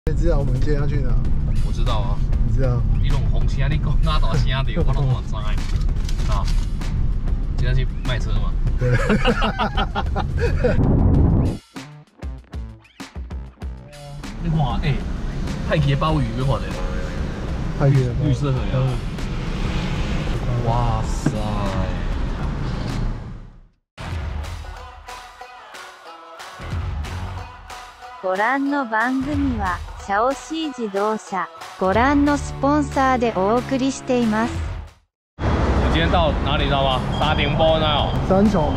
你知道我们今天要去哪？ 我知道啊， 你知道？ 你弄红车，你讲哪大声的，我拢唔知。啊，今天去卖车嘛？ 对。 你看，派去的鲍鱼，你看的， 派去的绿色河呀。哇塞！ ご覧の番組はシャオシー自動車ご覧のスポンサーでお送りしています。 我今天到哪里知道吗？沙丁波那哦。 三重。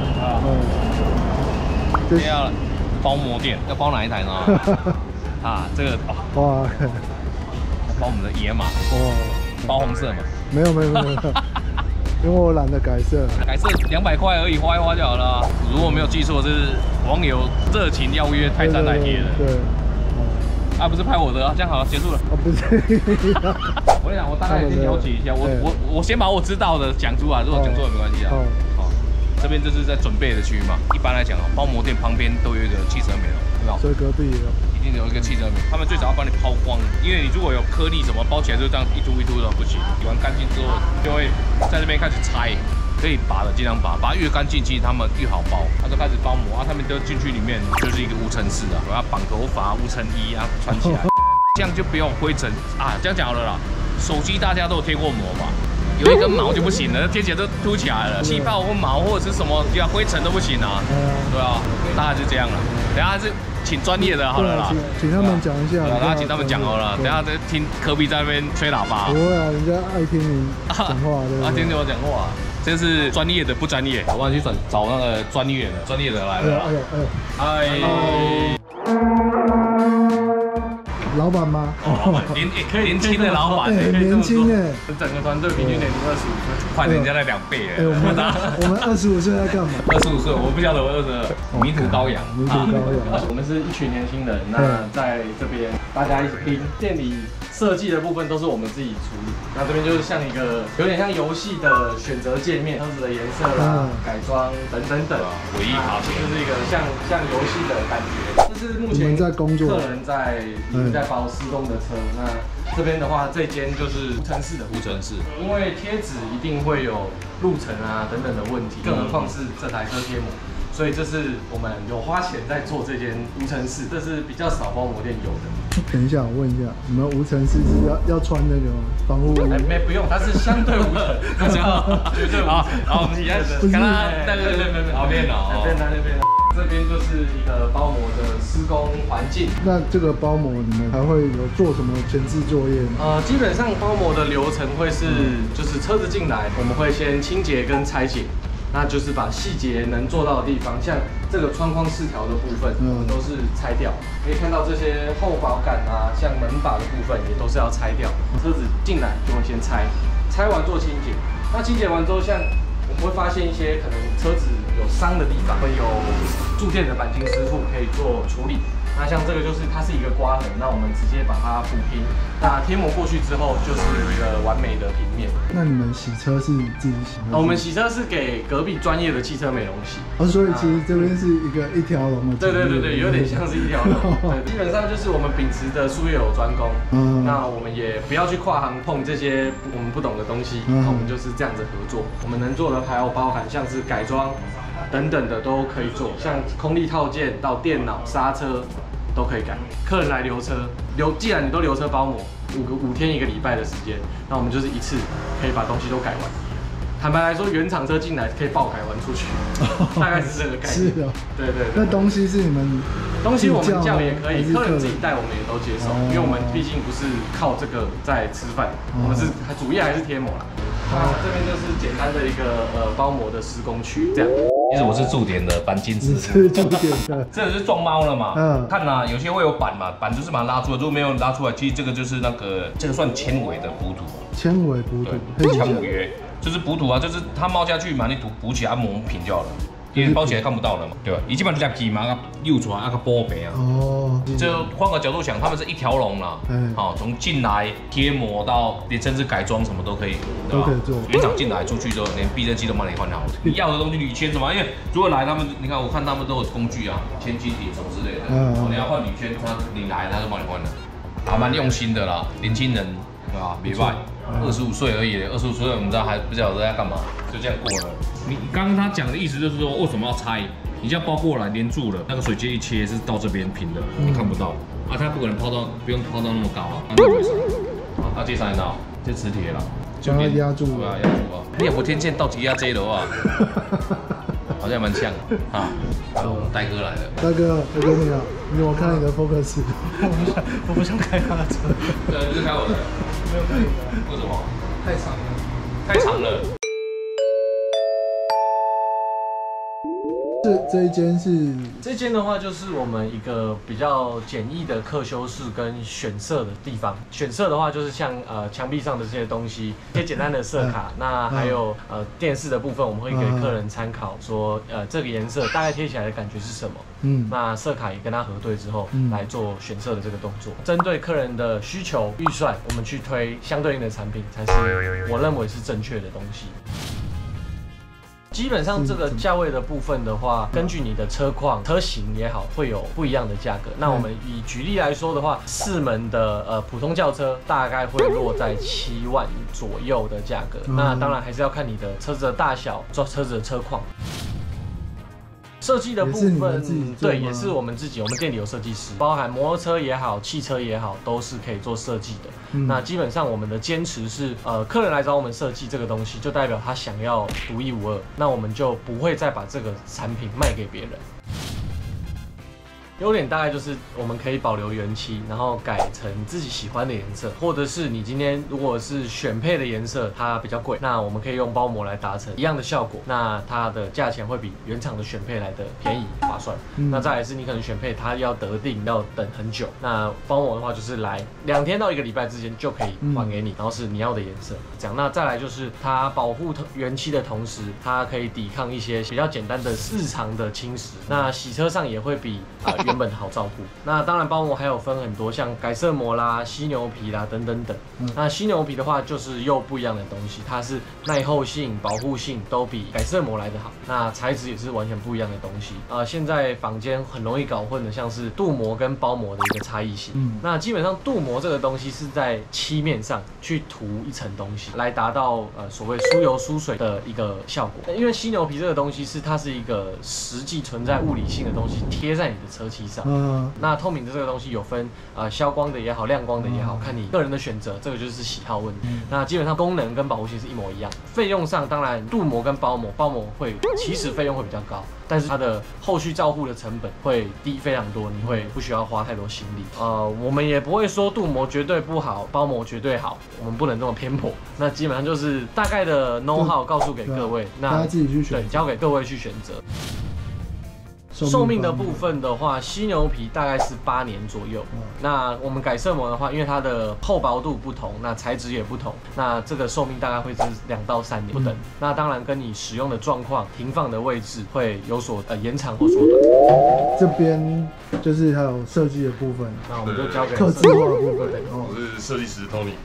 今天要包膜店，要包哪一台呢？啊，这个哇， 包我们的野马。哦。包红色嘛？ 没有。因为我懒得改色， 改色200块而已，花一花就好了。如果没有记错，这是网友热情邀约泰山来贴的。对。啊，不是拍我的啊，这样好了，结束了。 不是。 我跟你讲，我大概先了解一下，我先把我知道的讲出来，如果讲错也没关系啊。好，这边就是在准备的区域嘛。一般来讲啊，包膜店旁边都有一个汽车美容，有没有？ 所以隔壁也有。一定有一个汽车美容，他们最早要帮你抛光，因为你如果有颗粒什么包起来就这样一凸一凸的不行。洗完干净之后，就会在这边开始拆。可以拔的尽量拔，拔越干净，其实他们越好包。他就开始包膜啊，他们都进去里面就是一个无尘室啊，我要绑头发、无尘衣啊，穿起来，这样就不用灰尘啊。这样讲好了啦，手机大家都有贴过膜吧？有一根毛就不行了，贴起来都凸起来了，气泡或毛或者是什么，呀灰尘都不行啊。对啊，大概就这样了。等下是请专业的好了啦， 请他们讲一下。 等下请他们讲好了，等下再听科比在那边吹喇叭。 不会啊，人家爱听你讲话，对不对？ 听我讲话。这是专业的不专业，我帮你去找那个专业的来了。嗨， 老板吗？ 年轻的老板， 年轻哎， 整个团队平均年龄25岁，快人家的2倍哎。 我们25岁在干嘛 ？25岁，我不晓得我22，迷途羔羊。 迷途羔羊。 我们是一群年轻人，那在这边大家一起拼，店里设计的部分都是我们自己处理。那这边就是像一个有点像游戏的选择界面，车子的颜色啦、改装等等等， 唯一卡就是一个像游戏的感觉。这是目前在工作， 客人已经在包施工的车。那这边的话，这间就是无尘室的无尘室， 因为贴纸一定会有路程啊等等的问题，更何况是这台车贴膜。所以这是我们有花钱在做这间无尘室，这是比较少包膜店有的。 等一下，我问一下，你们无尘室是要穿那个防护衣？ 不用，它是相对无尘，绝对无尘。好，我们现在看它对，好变了，那边。这边就是一个包膜的施工环境。 那这个包膜你们还会有做什么前置作业吗？ 基本上包膜的流程会是，就是车子进来，我们会先清洁跟拆解。那就是把细节能做到的地方，像这个窗框饰条的部分，我们都是拆掉。可以看到这些后保杆啊，像门把的部分也都是要拆掉。车子进来就会先拆，拆完做清洁。那清洁完之后，像我们会发现一些可能车子有伤的地方，会有驻店的钣金师傅可以做处理。那像这个就是它是一个刮痕，那我们直接把它补平。那贴膜过去之后，就是一个完美的平面。 那你们洗车是自己洗吗？ 我们洗车是给隔壁专业的汽车美容洗。 所以其实这边是一条龙的。 对，有点像是一条龙。对，基本上就是我们秉持的术业有专攻。那我们也不要去跨行碰这些我们不懂的东西。那我们就是这样子合作。我们能做的还有包含像是改装等等的都可以做，像空力套件到电脑、刹车。都可以改，客人来留车，既然你都留车包膜，5天1个礼拜的时间，那我们就是一次可以把东西都改完。坦白来说，原厂车进来可以爆改完出去，大概是这个概念。是哦，对。 那东西是你们东西我们叫也可以，客人自己带我们也都接受，因为我们毕竟不是靠这个在吃饭，我们是主业还是贴膜啦。那这边就是简单的一个包膜的施工区，这样。 其实我是驻点的钣金师傅， 是驻点的， 这个是撞猫了嘛？看啦，有些会有板嘛，板就是把它拉出来，如果没有拉出来，其实这个就是这个算纤维的补土， 纤维补土， 纤维就是补土啊，就是它猫下去嘛，你补起来磨平就好了。因为包起来看不到了嘛，对吧？伊基本上立起嘛，溜出来啊个波平啊。就换个角度想，他们是一条龙啦。从进来贴膜到连甚至改装什么都可以， 都可以做。 原厂进来出去之后，连避震器都帮你换好了。你要的东西铝圈什么？因为如果来他们，你看我看他们都有工具啊，铅基底什么之类的。你要换铝圈，你来他就帮你换了。 蛮用心的啦，年轻人啊，没坏，25岁而已，25岁我们知道还不晓得在干嘛，就这样过了。你刚刚他讲的意思就是说，为什么要拆？你这样包过来连住了，那个水阶一切是到这边平的，你看不到啊，它不可能抛到，不用抛到那么高啊。啊，这三道，这磁铁啦， 就把它压住了，压住啊。你也不天见到底压这楼啊？好像蛮像的啊。我们呆哥来了， 大哥你好，你怎么看你的 Focus？ 我不想开他的车。 对，不是开我的， 没有开你的。 为什么？ 太长了。 太长了。 这一间是这间的话，就是我们一个比较简易的客修室跟选色的地方。选色的话，就是像墙壁上的这些东西，一些简单的色卡。那还有电视的部分，我们会给客人参考，说这个颜色大概贴起来的感觉是什么。那色卡也跟他核对之后，来做选色的这个动作。针对客人的需求预算，我们去推相对应的产品，才是我认为是正确的东西。基本上这个价位的部分的话，根据你的车况、车型也好，会有不一样的价格。那我们以举例来说的话，4门的普通轿车大概会落在7万左右的价格。那当然还是要看你的车子的大小、车子的车况。设计的部分，对，也是我们自己，我们店里有设计师，包含摩托车也好，汽车也好，都是可以做设计的。那基本上我们的坚持是，客人来找我们设计这个东西，就代表他想要独一无二，那我们就不会再把这个产品卖给别人。优点大概就是我们可以保留原漆，然后改成自己喜欢的颜色，或者是你今天如果是选配的颜色，它比较贵，那我们可以用包膜来达成一样的效果，那它的价钱会比原厂的选配来的便宜划算。那再来是你可能选配它要得定，要等很久，那包膜的话就是来2天到1个礼拜之间就可以还给你，然后是你要的颜色。这样，那再来就是它保护原漆的同时，它可以抵抗一些比较简单的日常的侵蚀，那洗车上也会比原本好照顾。那当然包膜还有分很多，像改色膜啦、犀牛皮啦等等等。那犀牛皮的话就是又不一样的东西，它是耐候性、保护性都比改色膜来得好。那材质也是完全不一样的东西。现在坊间很容易搞混的，像是镀膜跟包膜的一个差异性。那基本上镀膜这个东西是在漆面上去涂一层东西，来达到所谓疏油疏水的一个效果。因为犀牛皮这个东西它是一个实际存在物理性的东西，贴在你的车漆上。那透明的这个东西有分消光的也好，亮光的也好，看你个人的选择，这个就是喜好问题。那基本上功能跟保护性是一模一样。费用上当然镀膜跟包膜会其实费用会比较高，但是它的后续照护的成本会低非常多，你会不需要花太多心力。我们也不会说镀膜绝对不好，包膜绝对好，我们不能这么偏颇。那基本上就是大概的 know how 告诉给各位，那大家自己去选， 对，交给各位去选择。寿命的部分的话，犀牛皮大概是8年左右。那我们改色膜的话，因为它的厚薄度不同，那材质也不同，那这个寿命大概会是2到3年不等。那当然跟你使用的状况、停放的位置会有所延长或缩短。 这边就是还有设计的部分， 那我们就交给客制化的部分。 我是设计师 Tony。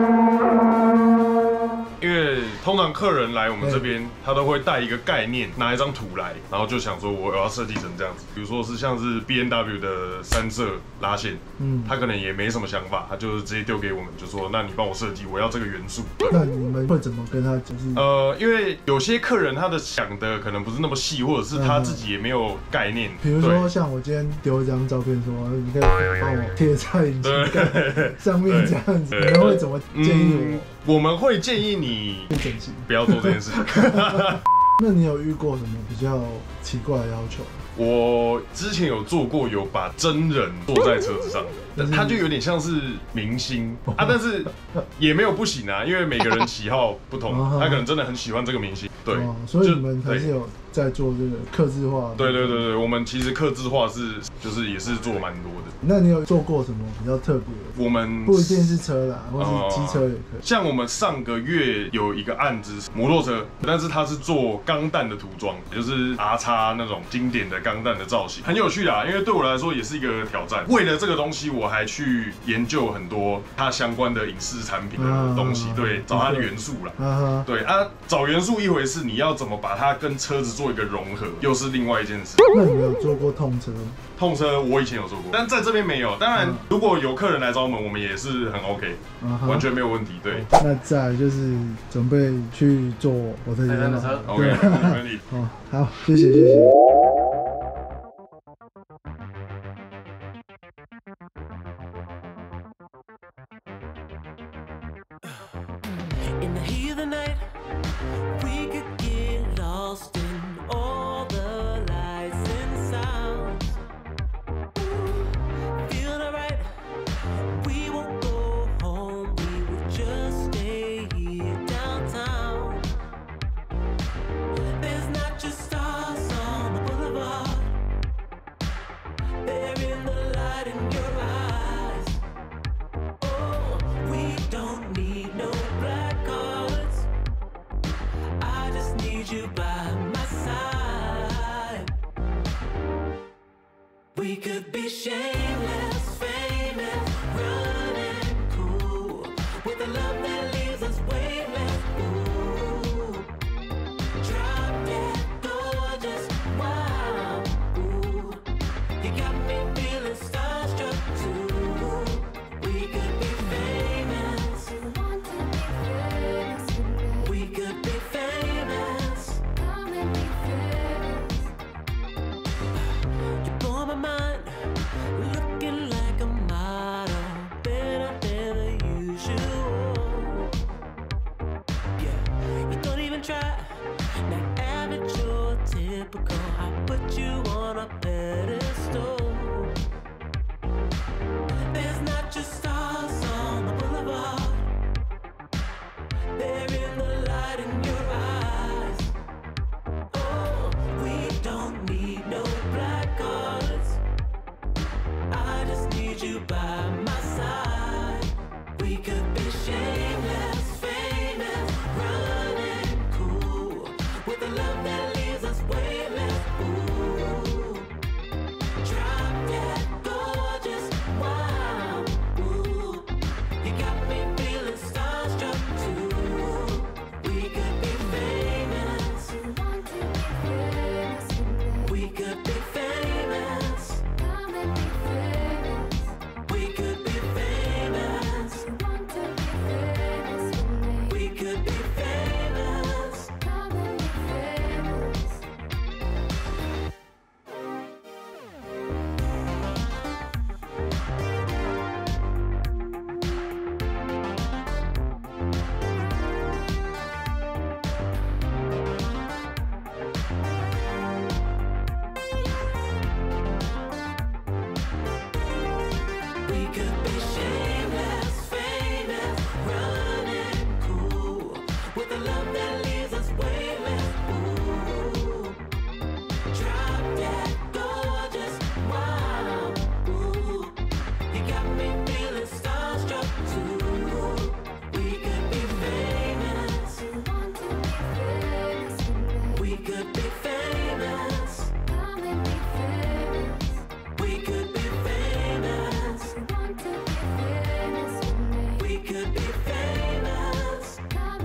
因为通常客人来我们这边，他都会带一个概念，拿一张图来，然后就想说我要设计成这样子。比如说是像是 B&W 的3色拉线，他可能也没什么想法，他就是直接丢给我们，就说那你帮我设计，我要这个元素。 那你们会怎么跟他就是因为有些客人他的想的可能不是那么细，或者是他自己也没有概念。 比如说像我今天丢一张照片说，你可以帮我贴在引擎盖上面这样子，你们会怎么建议我？ 我们会建议你不要做这件事情。 那你有遇过什么比较奇怪的要求？ 我之前有做过，有把真人坐在车子上的，他就有点像是明星啊，但是也没有不行啊，因为每个人喜好不同，他可能真的很喜欢这个明星，对， 所以你们还是有在做这个客制化。 对，我们其实客制化就是也是做蛮多的。 那你有做过什么比较特别的？ 我们不一定是车啦，或是机车也可以。 像我们上个月有一个案子，摩托车，但是它是做钢弹的涂装，也就是 R 叉那种经典的钢弹的造型，很有趣啦。因为对我来说也是一个挑战。为了这个东西，我还去研究很多它相关的影视产品的东西，对，找它的元素啦。对啊，找元素一回事，你要怎么把它跟车子做一个融合，又是另外一件事。 那你们有做过痛车吗？ 痛车我以前有做过，但在这边没有。当然，如果有客人来找我们，我们也是很 OK，完全没有问题。对。 那再来就是准备去做我的车 ，OK， 没问题。 哦，好，谢谢谢谢。 In the heat of the night, we could get lost in all the lights and sounds. Feel alright, we won't go home, we will just stay here downtown. There's not just stars on the boulevard, they're in the light in your eyes. Oh, we don't need no black cards, I just need you by my side. We could be shameless, famous, running cool, with a love that leaves us weightless. Ooh, drop dead gorgeous, wow. Ooh, you got me feeling starstruck too. We could be famous, we could be famous. You blow my mind, looking like a model, better than the usual. Yeah, you don't even try, not average or typical. I put you on a pedestal. There's not just stars on the boulevard, they're in the light in your eyes. Oh, we don't need no black cards, I just need you by my side. We could be shameless, famous, running cool, with a love that leaves us weightless. Ooh, drop dead gorgeous, wow. Ooh, you got me feeling starstruck too. We could be famous, we could be famous, we could be famous, we could be famous. We could be shameless, famous, running cool, with a love that leaves us weightless. Ooh, drop dead gorgeous, wow. Ooh, you got me feeling starstruck too. We could be famous, we could be famous, we could be famous, we could be famous.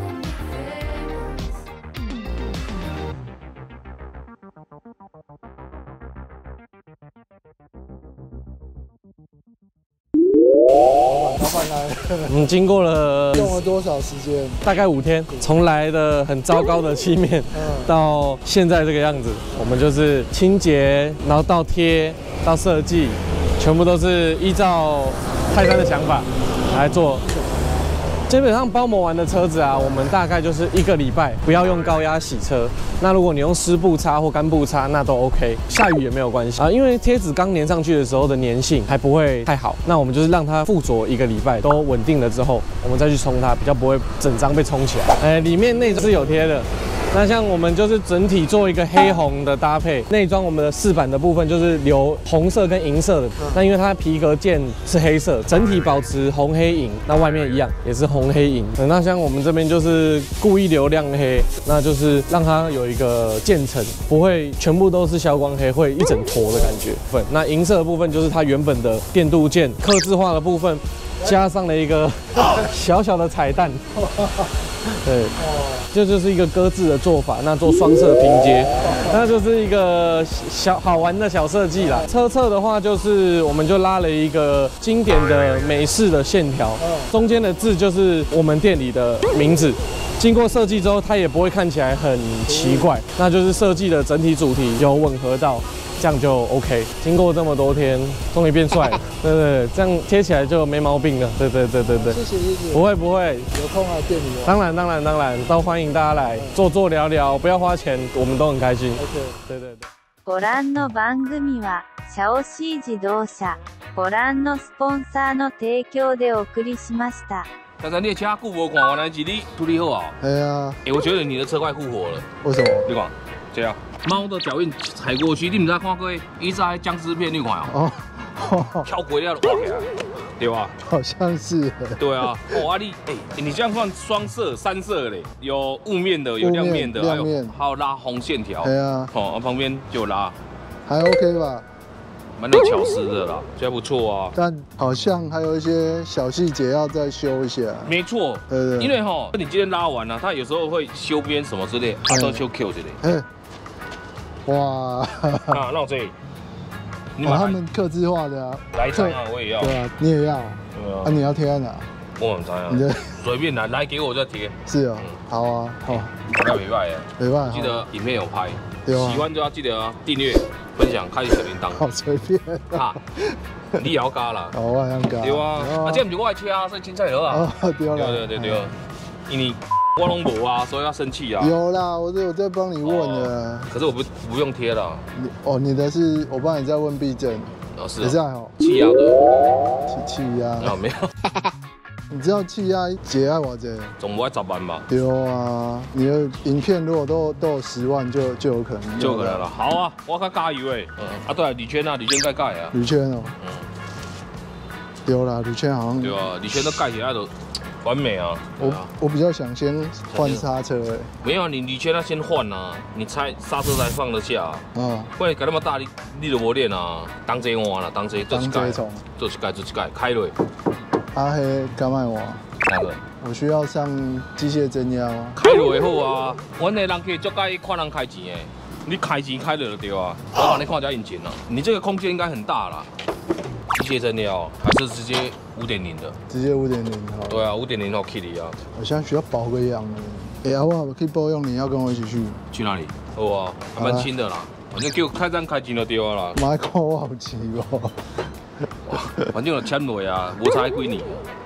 经过了用了多少时间？ 大概5天，从来的很糟糕的漆面，到现在这个样子，我们就是清洁，然后到贴，到设计，全部都是依照泰山的想法来做。基本上包膜完的车子啊，我们大概就是1个礼拜，不要用高压洗车。那如果你用湿布擦或干布擦，那都 OK， 下雨也没有关系啊。因为贴纸刚粘上去的时候的粘性还不会太好，那我们就是让它附着1个礼拜，都稳定了之后，我们再去冲它，比较不会整张被冲起来。里面内是有贴的。 那像我们就是整体做一个黑红的搭配，内装我们的饰板的部分就是留红色跟银色的。那因为它皮革件是黑色，整体保持红黑银。那外面一样也是红黑银。那像我们这边就是故意留亮黑，那就是让它有一个渐层，不会全部都是消光黑，会一整坨的感觉。那银色的部分就是它原本的电镀件客制化的部分，加上了一个小小的彩蛋。对，这就是一个鸽字的做法，那做双色拼接，那就是一个小好玩的小设计啦。车侧的话，就是我们就拉了一个经典的美式的线条，中间的字就是我们店里的名字。经过设计之后，它也不会看起来很奇怪，那就是设计的整体主题有吻合到。这样就 OK。经过这么多天，终于变帅了，对对，这样贴起来就没毛病了，对。 谢谢。 不会， 有空来店里哦。 当然，都欢迎大家来坐聊聊，不要花钱，我们都很开心。OK， 对。 ご覧の番組はシャオシー自動車ご覧のスポンサーの提供でお送りしました。 但是你的车顾无看，原来是你处理好啊。 哎呀， 我觉得你的车快复活了。 为什么？ 你看，这样猫的脚印踩过去，你唔知看过？伊在僵尸片你看哦。跳轨了，滑起来，对吧？ 好像是。 对啊，你这样算双色、三色嘞，有雾面的，有亮面的，还有拉红线条。 对啊。 旁边就拉， 还 OK 吧？ 蛮有巧思的啦，觉得不错啊。 但好像还有一些小细节要再修一下。 没错，对，因为你今天拉完了，他有时候会修边什么之类，他都修 Q 之类。 哇！ 那我这里。 他们客制化的啊， 来一张啊，我也要。 对啊，你也要。 对啊。 你要贴在哪？ 我唔知啊。 你的随便来给我就贴。 是哦，好啊，好。 要没拜耶， 没拜。 记得影片有拍， 喜欢就要记得订阅、分享、开启小铃铛。 好随便。 你也要加啦。 我也要加。 对啊，这不是我的车啊，所以凊彩好啊。对。因为我拢无啊，所以要生气啊。 有啦，我在帮你问的。 可是我不用贴了。 你的是我帮你在问避震。 是。 也是哦。 气压的。 气压。 没有。 你知道气压节爱多少？ 总不会10万吧？ 对啊，你的影片如果都有10万就有可能。 就有可能了。好啊，我较加油诶。对啊，铝圈该盖啊。 铝圈哦。对啦，铝圈好像。 对啊，铝圈都盖起来都。完美啊！ 我比较想先换刹车哎。 没有，你圈要先换啊，你刹车才放得下。不然改那么大，你都无练啊。当这换啦，当这做一盖，开落。 黑干嘛换？ 哪个？ 我需要上机械增压吗？ 开落好啊，阮的人可以足介看人开钱的，你开钱开了就对啊。我帮你看一下引擎啊，你这个空间应该很大啦。机械增压还是直接5.0的？ 直接5.0好。 对啊，5.0好 Kitty 啊。 我现在需要保个养的。我可以保养，你要跟我一起去？ 去哪里？好啊，还蛮轻的啦。反正叫开站开钱就对啊啦。 妈看我好奇哦。 反正有签落啊，无差几年。